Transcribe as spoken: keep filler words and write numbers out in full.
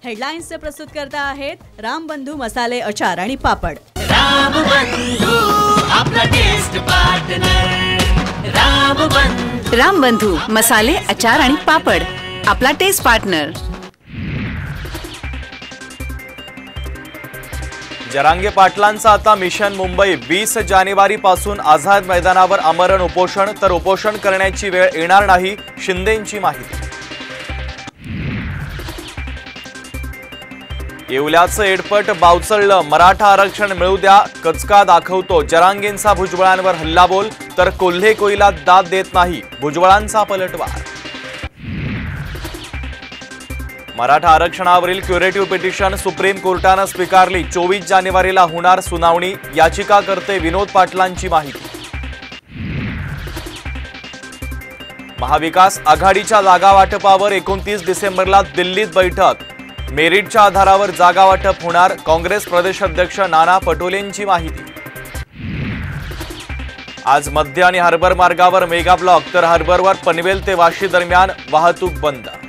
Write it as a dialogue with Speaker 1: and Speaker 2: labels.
Speaker 1: हेडलाइन्सचे प्रस्तुत करता आहेत रामबंधू मसाले अचार आणि पापड।
Speaker 2: रामबंधू आपला टेस्ट पार्टनर। रामबंधू
Speaker 3: रामबंधू मसाले अचार आणि पापड आपला टेस्ट पार्टनर।
Speaker 4: जरांगे पाटलांचा आता मिशन मुंबई। वीस जानेवारी पासून आझाद मैदानावर आमरण उपोषण, तर उपोषण करण्याची वेळ येणार नाही, शिंदेंची माहिती। येवल्याचं एडपट बावचळलं, मराठा आरक्षण मिळू द्या, कचका दाखवतो, जरांगेंचा भुजबळांवर हल्लाबोल, तर कोल्हे कोईला दाद देत नाही, भुजबळांचा पलटवार। मराठा आरक्षणावरील क्युरेटिव्ह पिटिशन सुप्रीम कोर्टानं स्वीकारली। चोवीस जानेवारीला होणार सुनावणी, याचिकाकर्ते विनोद पाटलांची माहिती। महाविकास आघाडीच्या जागा वाटपावर एकोणतीस डिसेंबरला दिल्लीत बैठक। मेरिटच्या आधारावर जागा वाटप होणार, काँग्रेस प्रदेशाध्यक्ष नाना पटोलेंची माहिती। आज मध्य आणि हार्बर मार्गावर मेगा ब्लॉक, तर हार्बरवर पनवेल ते वाशी दरम्यान वाहतूक बंद।